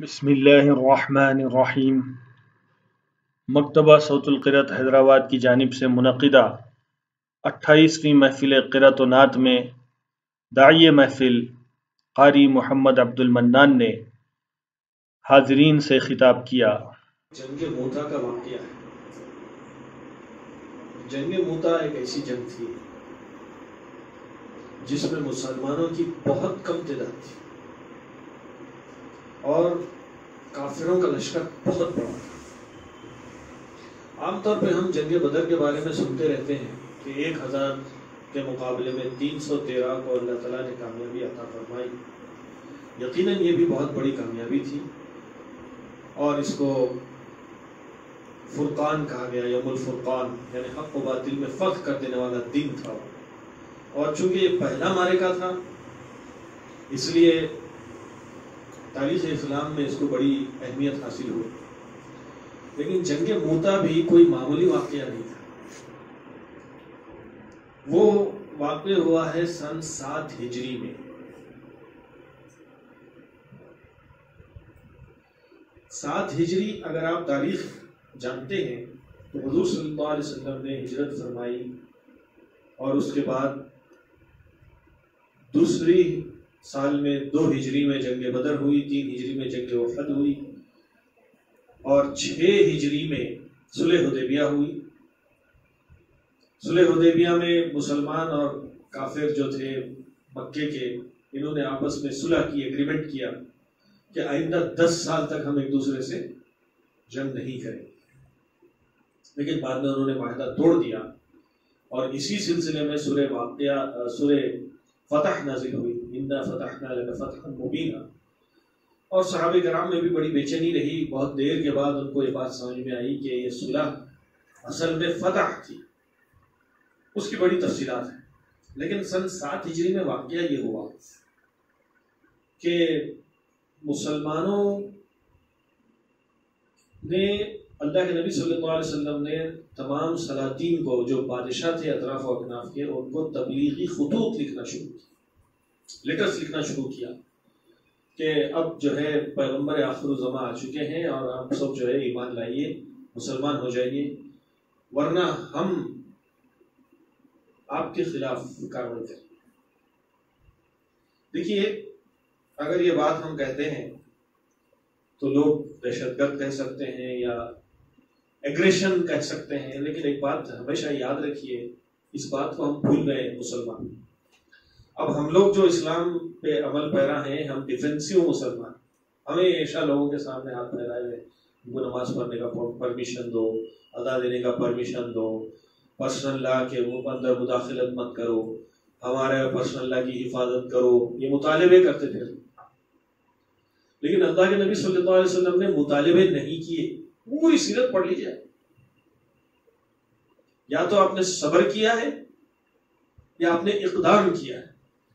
بسم اللہ الرحمن الرحیم۔ مکتبہ صوت القرأت حیدرآباد کی جانب سے منعقدہ 28ویں محفل قرأت و نعت میں داعی محفل قاری محمد عبد المنان نے حاضرین سے خطاب کیا۔ جنگ موتا کا واقعہ ہے۔ جنگ موتا ایک ایسی جنگ تھی جس میں مسلمانوں کی بہت کم تعداد تھی اور کافروں کا لشکر بہت بڑا تھا۔ عام طور پہ ہم جنگ بدر کے بارے میں سنتے رہتے ہیں کہ 1000 کے مقابلے میں 313 کو اللہ تعالیٰ نے کامیابی عطا فرمائی۔ یقیناً یہ بھی بہت بڑی کامیابی تھی اور اس کو فرقان کہا گیا، یوم الفرقان، یعنی حق و باطل میں فرق کر دینے والا دن تھا۔ اور چونکہ یہ پہلا معرکہ تھا اس لیے تاریخ اسلام میں اس کو بڑی اہمیت حاصل ہوئی۔ لیکن جنگ موتا بھی کوئی معمولی واقعہ نہیں تھا۔ وہ واقع ہوا ہے سن 7 ہجری میں۔ 7 ہجری اگر آپ تاریخ جانتے ہیں تو حضور صلی اللہ علیہ وسلم نے ہجرت فرمائی اور اس کے بعد دوسری سال میں 2 ہجری میں جنگ بدر ہوئی، 3 ہجری میں جنگ احد ہوئی اور 6 ہجری میں صلح حدیبیہ ہوئی۔ صلح حدیبیہ میں مسلمان اور کافر جو تھے مکے کے، انہوں نے آپس میں صلح کی، ایگریمنٹ کیا کہ آئندہ 10 سال تک ہم ایک دوسرے سے جنگ نہیں کریں۔ لیکن بعد میں انہوں نے معاہدہ توڑ دیا اور اسی سلسلے میں سورہ فتح نازل ہوئی، اِنَّا فَتَحْنَا لَكَ فَتْحًا مُبِينًا۔ اور صحابہ کرام میں بھی بڑی بے چینی رہی۔ بہت دیر کے بعد ان کو یہ بات سمجھ میں آئی کہ یہ صلح اصل میں فتح تھی، اس کی بڑی تفصیلات ہیں۔ لیکن سن 7 ہجری میں واقعہ یہ ہوا کہ مسلمانوں نے، اللہ کے نبی صلی اللہ علیہ وسلم نے تمام سلاطین کو، جو بادشاہ تھے اطراف و اکناف کے، ان کو تبلیغی خطوط لکھنا شروع کیا، لیٹرز لکھنا شروع کیا کہ اب جو ہے پیغمبر آخر الزماں آ چکے ہیں اور آپ سب جو ہے ایمان لائیے، مسلمان ہو جائیے، ورنہ ہم آپ کے خلاف کارروائی کریں۔ دیکھیے، اگر یہ بات ہم کہتے ہیں تو لوگ دہشت گرد کہہ سکتے ہیں یا ایگریشن کہہ سکتے ہیں، لیکن ایک بات ہمیشہ یاد رکھیے، اس بات کو ہم بھول گئے مسلمان۔ اب ہم لوگ جو اسلام پہ عمل پیرا ہیں، ہم ڈیفینسیو مسلمان، ہمیں ہمیشہ لوگوں کے سامنے ہاتھ پھیلائے ہوئے، ان کو نماز پڑھنے کا پرمیشن دو، ادا دینے کا پرمیشن دو، پرسنل لا کے وہ اندر مداخلت مت کرو، ہمارے پرسنل لا کی حفاظت کرو، یہ مطالبے کرتے تھے۔ لیکن اللہ کے نبی صلی اللہ علیہ وسلم نے مطالبے نہیں کیے۔ پوری سیرت پڑھ لیجیے، یا تو آپ نے صبر کیا ہے یا آپ نے اقدام کیا ہے۔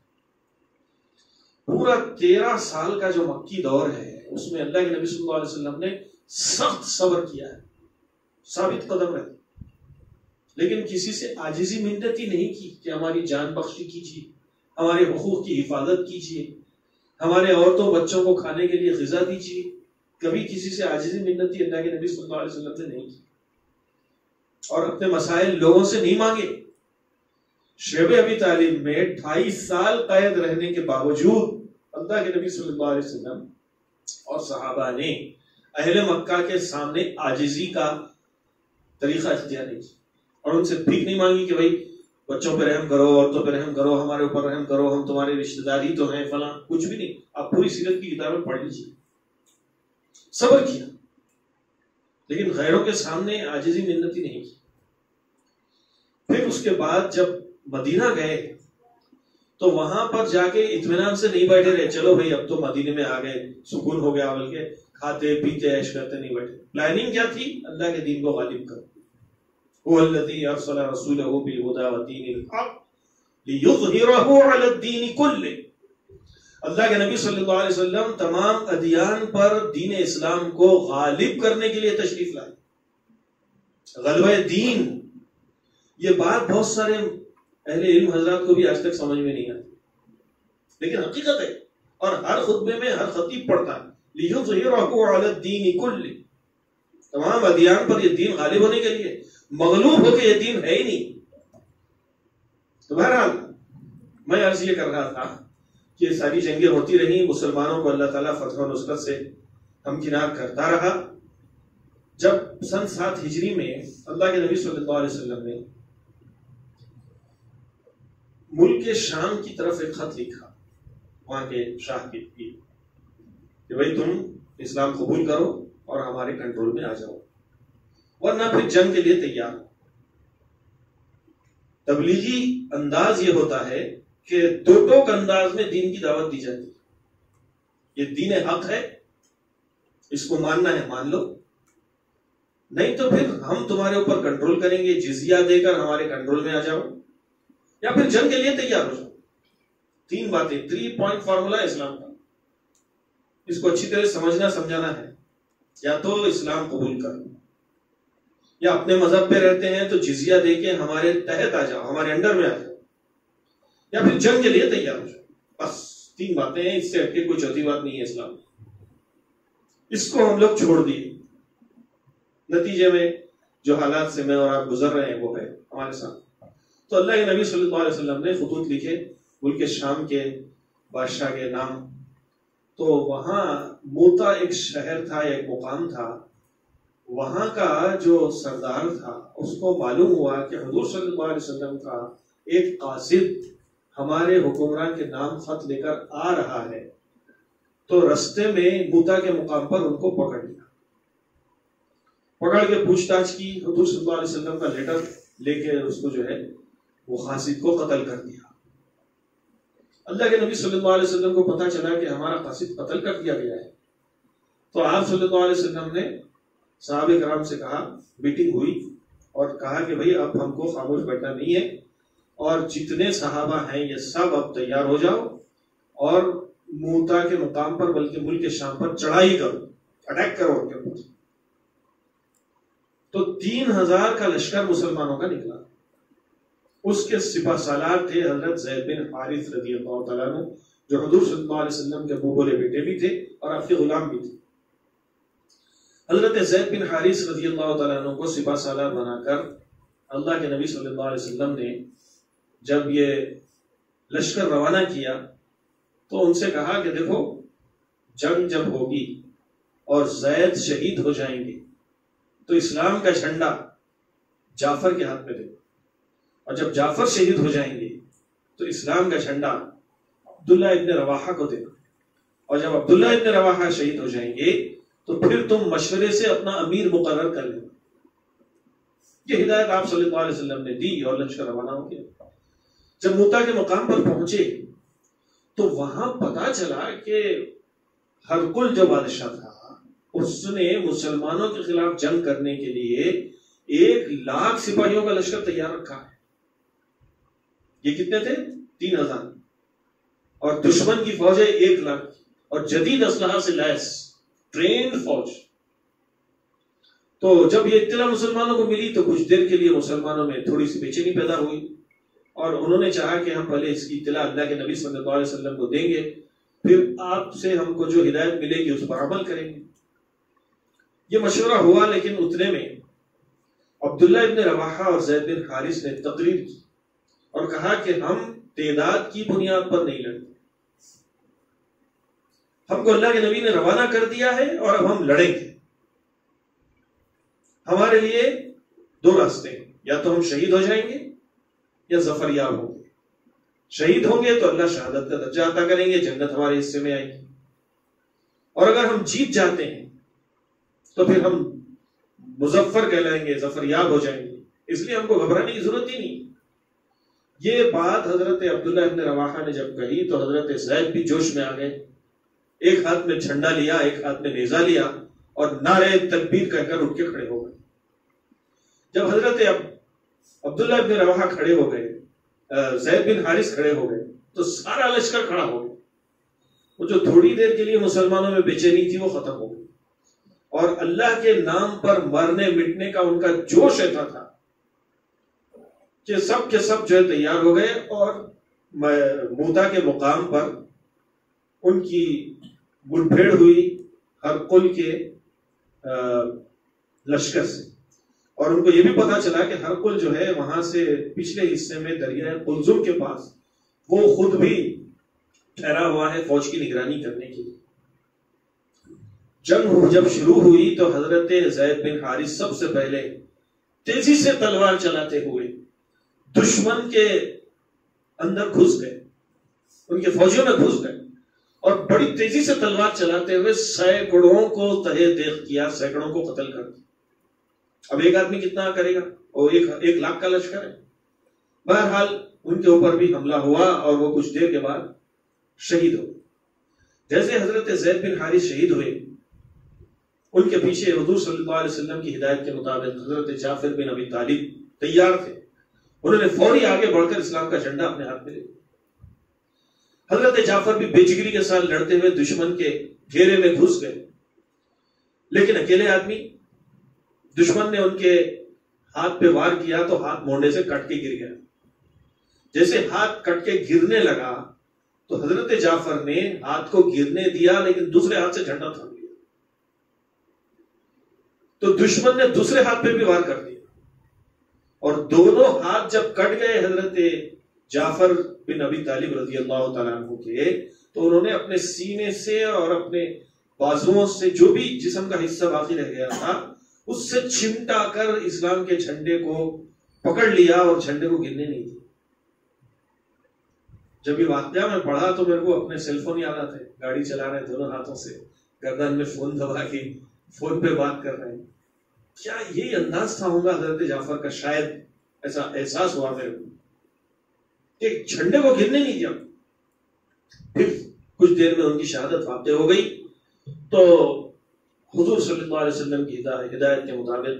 پورا 13 سال کا جو مکی دور ہے اس میں اللہ کے نبی صلی اللہ علیہ وسلم نے سخت صبر کیا ہے، ثابت قدم رہے، لیکن کسی سے عاجزی منتی نہیں کی کہ ہماری جان بخشی کیجیے، ہمارے حقوق کی حفاظت کیجیے، ہمارے عورتوں بچوں کو کھانے کے لیے غذا دیجیے۔ کبھی کسی سے عاجزی منتی اللہ کے نبی صلی اللہ علیہ وسلم نے نہیں کی اور اپنے مسائل لوگوں سے نہیں مانگے۔ شیب ابی طالب میں 28 سال قید رہنے کے باوجود اللہ کے نبی صلی اللہ علیہ وسلم اور صحابہ نے اہل مکہ کے سامنے عاجزی کا طریقہ اختیار نہیں کیا اور ان سے بھیک نہیں مانگی کہ بھائی بچوں پہ رحم کرو، عورتوں پہ رحم کرو، ہمارے اوپر رحم کرو، ہم تمہارے رشتہ داری تو ہیں فلاں، کچھ بھی نہیں۔ آپ پوری سیرت کی کتابیں پڑھ لیجیے۔ صبر کیا لیکن غیروں کے سامنے عاجزی منتی نہیں کی۔ پھر اس کے بعد جب مدینہ گئے تو وہاں پر جا کے اطمینان سے نہیں بیٹھے رہے، چلو بھائی اب تو مدینے میں آ گئے، سکون ہو گیا، بلکہ کھاتے پیتے عیش کرتے نہیں بیٹھے۔ پلاننگ کیا تھی؟ اللہ کے دین کو غالب کرو۔ هو الذي ارسل رسوله بالهدى ودين الحق ليظهره على الدين كله۔ اللہ کے نبی صلی اللہ علیہ وسلم تمام ادیان پر دین اسلام کو غالب کرنے کے لیے تشریف لائے۔ غلبہ دین، یہ بات بہت سارے اہل علم حضرات کو بھی آج تک سمجھ میں نہیں آتی، لیکن حقیقت ہے اور ہر خطبے میں ہر خطیب پڑھتا ہے، لِيُظْهِرَهُ عَلَى الدِّينِ كُلِّهِ، تمام ادیان پر یہ دین غالب ہونے کے لیے، مغلوب ہو کے یہ دین ہے ہی نہیں۔ تو بہرحال میں عرض یہ کر رہا تھا کہ ساری جنگیں ہوتی رہیں، مسلمانوں کو اللہ تعالیٰ فتح و نصرت سے ہمکنار کرتا رہا۔ جب سن 7 ہجری میں اللہ کے نبی صلی اللہ علیہ وسلم نے ملک شام کی طرف ایک خط لکھا وہاں کے شاہ کی کہ بھائی تم اسلام قبول کرو اور ہمارے کنٹرول میں آ جاؤ، ورنہ پھر جنگ کے لیے تیار ہو۔ تبلیغی انداز یہ ہوتا ہے کہ دو ٹوک انداز میں دین کی دعوت دی جاتی ہے، یہ دین حق ہے، اس کو ماننا ہے مان لو، نہیں تو پھر ہم تمہارے اوپر کنٹرول کریں گے، جزیہ دے کر ہمارے کنٹرول میں آ جاؤ، یا پھر جنگ کے لیے تیار ہو جاؤ۔ 3 باتیں، 3 پوائنٹ فارمولا ہے اسلام کا، اس کو اچھی طرح سمجھنا سمجھانا ہے۔ یا تو اسلام قبول کر، یا اپنے مذہب پہ رہتے ہیں تو جزیہ دے کے ہمارے تحت آ جاؤ، ہمارے انڈر میں آ جاؤ، یا پھر جنگ کے لیے تیار ہو جاؤ۔ بس 3 باتیں ہیں، اس سے ہٹ کے کوئی چوتھی بات نہیں ہے اسلام۔ اس کو ہم لوگ چھوڑ دیے، نتیجے میں جو حالات سے میں اور آپ گزر رہے ہیں وہ ہے ہمارے ساتھ۔ تو اللہ کے نبی صلی اللہ علیہ وسلم نے خطوط لکھے ملک شام کے بادشاہ کے نام۔ تو وہاں موتا ایک شہر تھا، ایک مقام تھا، وہاں کا جو سردار تھا اس کو معلوم ہوا کہ حضور صلی اللہ علیہ وسلم کا ایک قاصد ہمارے حکمران کے نام خط لے کر آ رہا ہے، تو رستے میں موتا کے مقام پر ان کو پکڑ لیا، پکڑ کے پوچھ تاچھ کی، حضور صلی اللہ علیہ وسلم کا لیٹر لے کے اس کو جو ہے وہ قاصد کو قتل کر دیا۔ اللہ کے نبی صلی اللہ علیہ وسلم کو پتا چلا کہ ہمارا قاصد قتل کر دیا گیا ہے، تو آپ صلی اللہ علیہ وسلم نے صحابہ کرام سے کہا، میٹنگ ہوئی اور کہا کہ بھئی اب ہم کو خاموش بیٹھنا نہیں ہے، اور جتنے صحابہ ہیں یہ سب اب تیار ہو جاؤ اور موتا کے مقام پر بلکہ ملک شام پر چڑھائی کرو، اٹیک کرو ان کے اوپر۔ تو 3000 کا لشکر مسلمانوں کا نکلا، اس کے سپہ سالار تھے حضرت زید بن حارث رضی اللہ تعالیٰ عنہ، جو حضور صلی اللہ علیہ وسلم کے ابو بولے بیٹے بھی تھے اور آپ کے غلام بھی تھے۔ حضرت زید بن حارث رضی اللہ تعالیٰ عنہ کو سپہ سالار بنا کر اللہ کے نبی صلی اللہ علیہ وسلم نے جب یہ لشکر روانہ کیا تو ان سے کہا کہ دیکھو جنگ جب ہوگی اور زید شہید ہو جائیں گے تو اسلام کا جھنڈا جعفر کے ہاتھ میں دے، اور جب جعفر شہید ہو جائیں گے تو اسلام کا جھنڈا عبداللہ ابن رواحہ کو دینا، اور جب عبداللہ ابن رواحہ شہید ہو جائیں گے تو پھر تم مشورے سے اپنا امیر مقرر کر لینا۔ یہ ہدایت آپ صلی اللہ علیہ وسلم نے دی اور لشکر روانہ ہو گیا۔ جب موتا کے مقام پر پہنچے تو وہاں پتا چلا کہ ہرقل جو بادشاہ تھا اس نے مسلمانوں کے خلاف جنگ کرنے کے لیے 1,00,000 سپاہیوں کا لشکر تیار رکھا ہے۔ یہ کتنے تھے؟ 3000، اور دشمن کی فوج ہے 1,00,000 اور جدید اسلحہ سے لیس ٹرینڈ فوج۔ تو جب یہ اطلاع مسلمانوں کو ملی تو کچھ دیر کے لیے مسلمانوں میں تھوڑی سی بے چینی پیدا ہوئی، اور انہوں نے چاہا کہ ہم پہلے اس کی اطلاع اللہ کے نبی صلی اللہ علیہ وسلم کو دیں گے، پھر آپ سے ہم کو جو ہدایت ملے گی اس پر عمل کریں گے۔ یہ مشورہ ہوا، لیکن اتنے میں عبداللہ ابن رواحہ اور زید بن حارث نے تقریر کی اور کہا کہ ہم تعداد کی بنیاد پر نہیں لڑتے، ہم کو اللہ کے نبی نے روانہ کر دیا ہے اور اب ہم لڑیں گے۔ ہمارے لیے 2 راستے ہیں، یا تو ہم شہید ہو جائیں گے یا ظفر یاب ہوں گے۔ شہید ہوں گے تو اللہ شہادت کا درجہ عطا کریں گے، جنت ہمارے حصے میں آئے گی، اور اگر ہم جیت جاتے ہیں تو پھر ہم مظفر کہلائیں گے، ظفر یاب ہو جائیں گے، اس لیے ہم کو گھبرانے کی ضرورت ہی نہیں۔ یہ بات حضرت عبداللہ ابن رواحہ نے جب کہی تو حضرت زید بھی جوش میں آ گئے، ایک ہاتھ میں جھنڈا لیا، ایک ہاتھ میں نیزہ لیا اور نعرہ تکبیر کہہ کر اٹھ کے کھڑے ہو گئے۔ جب حضرت عبداللہ ابن رواحہ کھڑے ہو گئے، زید بن حارث کھڑے ہو گئے، تو سارا لشکر کھڑا ہو گیا۔ وہ جو تھوڑی دیر کے لیے مسلمانوں میں بے چینی تھی وہ ختم ہو گئی، اور اللہ کے نام پر مرنے مٹنے کا ان کا جوش ایسا تھا کہ سب کے سب جو ہے تیار ہو گئے، اور موتا کے مقام پر ان کی گڑ پھیڑ ہوئی، ہرقل کے لشکر سے، اور ان کو یہ بھی پتا چلا کہ ہرقل جو ہے وہاں سے پچھلے حصے میں دریائے قلزم کے پاس وہ خود بھی ٹھہرا ہوا ہے فوج کی نگرانی کرنے کے لیے۔ جنگ جب شروع ہوئی تو حضرت زید بن حارث سب سے پہلے تیزی سے تلوار چلاتے ہوئے دشمن کے اندر گھس گئے، ان کے فوجیوں میں گھس گئے، اور بڑی تیزی سے تلوار چلاتے ہوئے سینکڑوں کو تہے دیخ کیا، سینکڑوں کو قتل کر دیا۔ اب ایک آدمی کتنا کرے گا؟ وہ 1,00,000 کا لشکر ہے۔ بہرحال ان کے اوپر بھی حملہ ہوا اور وہ کچھ دیر کے بعد شہید ہو۔ جیسے حضرت زید بن حارث شہید ہوئے، ان کے پیچھے حضور صلی اللہ علیہ وسلم کی ہدایت کے مطابق حضرت جعفر بن ابی طالب تیار تھے، انہوں نے فوری آگے بڑھ کر اسلام کا جھنڈا اپنے ہاتھ میں لے لیا۔ حضرت جعفر بھی بے جگری کے ساتھ لڑتے ہوئے دشمن کے گھیرے میں گھس گئے، لیکن اکیلے آدمی، دشمن نے ان کے ہاتھ پہ وار کیا تو ہاتھ مونڈے سے کٹ کے گر گیا۔ جیسے ہاتھ کٹ کے گرنے لگا تو حضرت جعفر نے ہاتھ کو گرنے دیا لیکن دوسرے ہاتھ سے جھنڈا تھام لیا، تو دشمن نے دوسرے ہاتھ پہ بھی وار کر دیا، اور دونوں ہاتھ جب کٹ گئے حضرت جعفر بن ابی طالب رضی اللہ تعالیٰ عنہ کے، تو انہوں نے اپنے سینے سے اور اپنے بازوؤں سے جو بھی جسم کا حصہ باقی رہ گیا تھا اس سے چمٹا کر اسلام کے جھنڈے کو پکڑ لیا اور جھنڈے کو گرنے نہیں دیا۔ جب یہ واقعہ میں پڑھا تو میرے کو اپنے سیل فون یاد آتے، گاڑی چلا رہے دونوں ہاتھوں سے، گردن میں فون دبا کے فون پہ بات کر رہے ہیں۔ کیا یہ انداز تھا ہوگا حضرت جعفر کا؟ شاید ایسا احساس ہوا میرے کو کہ جھنڈے کو گرنے نہیں دیا۔ پھر کچھ دیر میں ان کی شہادت واقع ہو گئی، تو حضور صلی اللہ علیہ وسلم کی ہدایت کے مطابق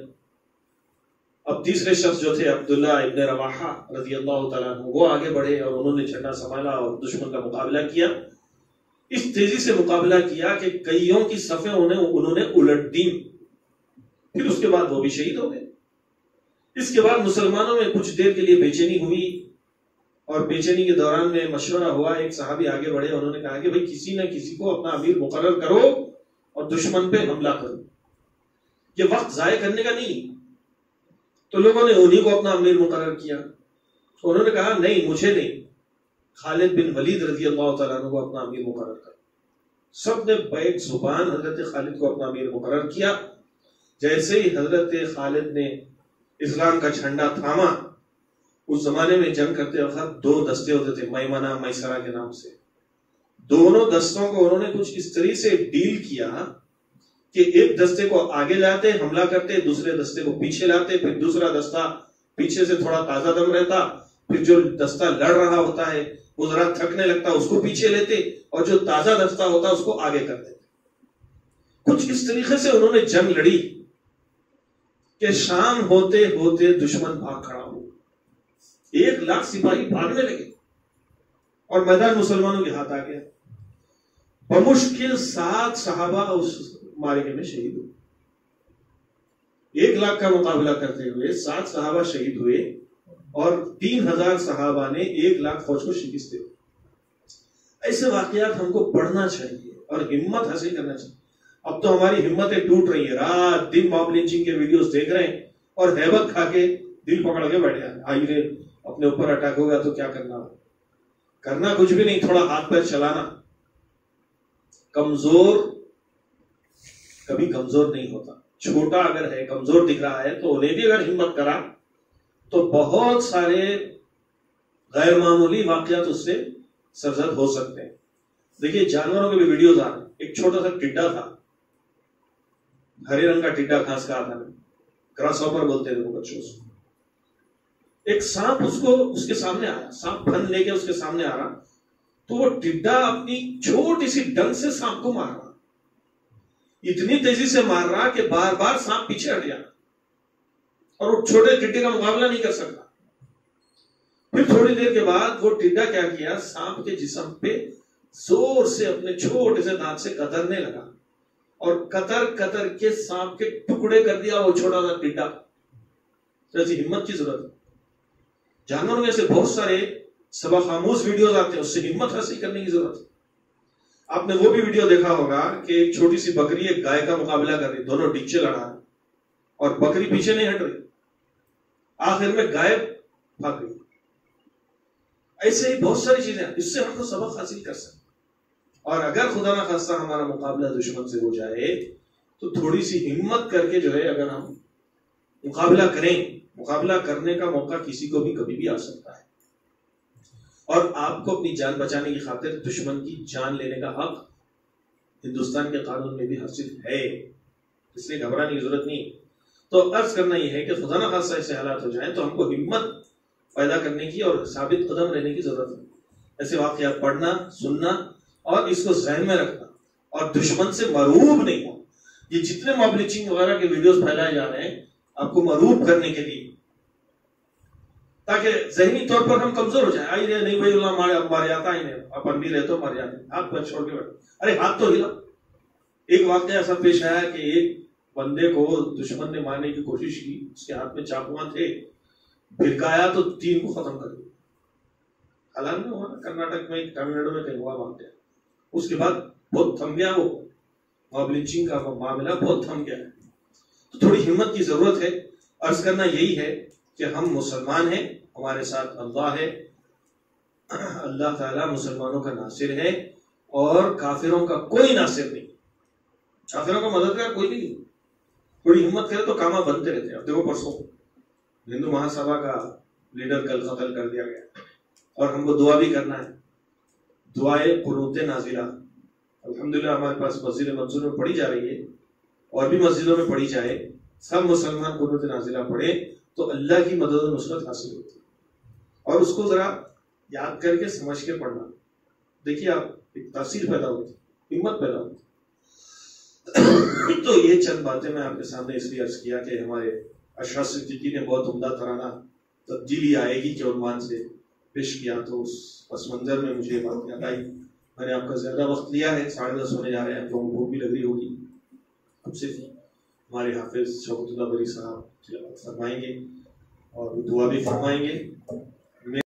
اب تیسرے شخص جو تھے عبداللہ ابن رواحہ رضی اللہ تعالیٰ عنہ، وہ آگے بڑھے اور انہوں نے جھنڈا سنبھالا اور دشمن کا مقابلہ کیا۔ اس تیزی سے مقابلہ کیا کہ کئیوں کی صفیں انہوں نے الٹ دی، پھر اس کے بعد وہ بھی شہید ہو گئے۔ اس کے بعد مسلمانوں میں کچھ دیر کے لیے بے چینی ہوئی، اور بے چینی کے دوران میں مشورہ ہوا، ایک صحابی آگے بڑھے، انہوں نے کہا کہ بھئی کسی نہ کسی کو اپنا امیر مقرر کرو اور دشمن پہ حملہ کرو، یہ وقت ضائع کرنے کا نہیں۔ تو لوگوں نے انہی کو اپنا امیر مقرر کیا، تو انہوں نے کہا نہیں، مجھے نہیں، خالد بن ولید رضی اللہ تعالیٰ عنہ کو اپنا امیر مقرر کر۔ سب نے بیک زبان حضرت خالد کو اپنا امیر مقرر کیا۔ جیسے ہی حضرت خالد نے اسلام کا جھنڈا تھاما، اس زمانے میں جنگ کرتے وقت 2 دستے ہوتے تھے، میمنہ میسرہ کے نام سے۔ دونوں دستوں کو انہوں نے کچھ اس طرح سے ڈیل کیا کہ ایک دستے کو آگے لاتے حملہ کرتے، دوسرے دستے کو پیچھے لاتے، پھر دوسرا دستہ پیچھے سے تھوڑا تازہ دم رہتا، پھر جو دستہ لڑ رہا ہوتا ہے وہ ذرا تھکنے لگتا اس کو پیچھے لیتے، اور جو تازہ دستہ ہوتا اس کو آگے کر دیتے۔ کچھ اس طریقے سے انہوں نے جنگ لڑی کہ شام ہوتے ہوتے دشمن بھاگ کھڑا ہو، 1,00,000 سپاہی بھاگنے لگے اور میدان مسلمانوں کے ہاتھ آ گیا۔ بمشکل 7 صحابہ اس معرکے میں شہید ہوئے۔ 1,00,000 کا مقابلہ کرتے ہوئے 7 صحابہ شہید ہوئے، اور 3,000 صحابہ نے 1,00,000 فوج کو شکست دی۔ ایسے واقعات ہم کو پڑھنا چاہیے اور ہمت حاصل کرنا چاہیے۔ اب تو ہماری ہمتیں ٹوٹ رہی ہیں، رات دن موب لنچنگ کے ویڈیوز دیکھ رہے ہیں اور ہیبت کھا کے دل پکڑ کے بیٹھے ہیں، آئیے اپنے اوپر اٹیک ہوگا تو کیا کرنا ہو؟ کرنا کچھ بھی نہیں، تھوڑا ہاتھ پیر چلانا۔ کمزور کبھی کمزور نہیں ہوتا، چھوٹا اگر ہے، کمزور دکھ رہا ہے، تو انہیں بھی اگر ہمت کرا تو بہت سارے غیر معمولی واقعات اس سے سرزد ہو سکتے ہیں۔ دیکھیے جانوروں کے بھی ویڈیوز آ رہے ہیں۔ ایک چھوٹا سا ٹڈا تھا، ہرے رنگ کا ٹڈا، گھاس کا آتا ہے، گراس ہاپر بولتے ہیں وہ بچوں سے۔ ایک سانپ اس کے سامنے آیا، سانپ پھن لے کے اس کے سامنے آ رہا، تو وہ ٹڈا اپنی چھوٹی سی ڈنگ سے سانپ کو مار رہا، اتنی تیزی سے مار رہا کہ بار بار سانپ پیچھے ہٹ گیا اور وہ چھوٹے ٹڈے کا مقابلہ نہیں کر سکتا۔ پھر تھوڑی دیر کے بعد وہ ٹڈا کیا کیا، سانپ کے جسم پہ زور سے اپنے چھوٹے سے دانت سے کترنے لگا، اور کتر کتر کے سانپ کے ٹکڑے کر دیا وہ چھوٹا سا ٹڈا۔ تو ایسی ہمت کی ضرورت ہے۔ جانوروں میں سے بہت سارے سبق آموز ویڈیوز آتے ہیں، اس سے ہمت حاصل کرنے کی ضرورت ہے۔ آپ نے وہ بھی ویڈیو دیکھا ہوگا کہ ایک چھوٹی سی بکری ایک گائے کا مقابلہ کر رہی، دونوں ڈیچے لڑا رہے اور بکری پیچھے نہیں ہٹ رہی، آخر میں گائے بھاگ گئی۔ ایسے ہی بہت ساری چیزیں، اس سے ہم کو سبق حاصل کر سکتے، اور اگر خدا نہ خواستہ ہمارا مقابلہ دشمن سے ہو جائے تو تھوڑی سی ہمت کر کے جو ہے اگر ہم مقابلہ کریں، مقابلہ کرنے کا موقع کسی کو بھی کبھی بھی آ سکتا ہے، اور آپ کو اپنی جان بچانے کی خاطر دشمن کی جان لینے کا حق ہندوستان کے قانون میں بھی حاصل ہے، اس لیے گھبرانے کی ضرورت نہیں۔ تو عرض کرنا یہ ہے کہ خدا نہ خاصہ ایسے حالات ہو جائیں تو ہم کو ہمت پیدا کرنے کی اور ثابت قدم رہنے کی ضرورت ہے، ایسے واقعات پڑھنا، سننا اور اس کو ذہن میں رکھنا، اور دشمن سے مرعوب نہیں ہو۔ یہ جتنے موب لنچنگ وغیرہ کے ویڈیوز پھیلائے جا رہے ہیں آپ کو مرعوب کرنے کے لیے، تاکہ ذہنی طور پر ہم کمزور ہو جائیں۔ آئی رہے نہیں بھائی اللہ مار جاتا ہی نہیں، اپن بھی رہے تو مر جاتے، ہاتھ پر چھوڑ کے بیٹھو، ارے ہاتھ تو ہلا۔ ایک واقعہ ایسا پیش آیا کہ ایک بندے کو دشمن نے مارنے کی کوشش کی، اس کے ہاتھ میں چاقواں تھے، بھڑکایا تو 3 کو ختم کر دیا۔ حالانکہ میں ہوا نا کرناٹک میں، تمل ناڈو میں کہیں ہوا واقعہ، اس کے بعد بہت تھم گیا، وہ موب لنچنگ کا معاملہ بہت تھم گیا ہے۔ تو تھوڑی ہمت کی ضرورت ہے۔ عرض کرنا یہی ہے کہ ہم مسلمان ہیں، ہمارے ساتھ اللہ ہے، اللہ تعالیٰ مسلمانوں کا ناصر ہے، اور کافروں کا کوئی ناصر نہیں، کافروں کا مددگار کوئی نہیں۔ تھوڑی ہمت کرے تو کامہ بنتے رہتے ہیں۔ اب دیکھو پرسوں ہندو مہا سبھا کا لیڈر کل قتل کر دیا گیا، اور ہم کو دعا بھی کرنا ہے، دعائے قنوت نازلہ الحمدللہ ہمارے پاس مسجد منصور میں پڑھی جا رہی ہے، اور بھی مسجدوں میں پڑھی جائے، سب مسلمان قنوت نازلہ پڑھے تو اللہ کی مدد و نصرت حاصل ہوتی ہے، اور اس کو ذرا یاد کر کے سمجھ کے پڑھنا، دیکھیے آپ ایک تاثیر پیدا ہوتی، ہمت پیدا ہوتی۔ تو یہ چند باتیں میں آپ کے سامنے اس لیے عرض کیا کہ ہمارے اشرف صدیقی نے بہت عمدہ ترانہ تبدیلی آئے گی کے عنوان سے پیش کیا، تو اس پس منظر میں مجھے بات یاد آئی۔ میں نے آپ کا زیادہ وقت لیا ہے، 10:30 ہونے جا رہے ہیں، تو بھوک بھی لگ رہی ہوگی۔ اب صرف ہمارے حافظ شوکت اللہ بری صاحب تلاوت فرمائیں گے اور دعا بھی فرمائیں گے۔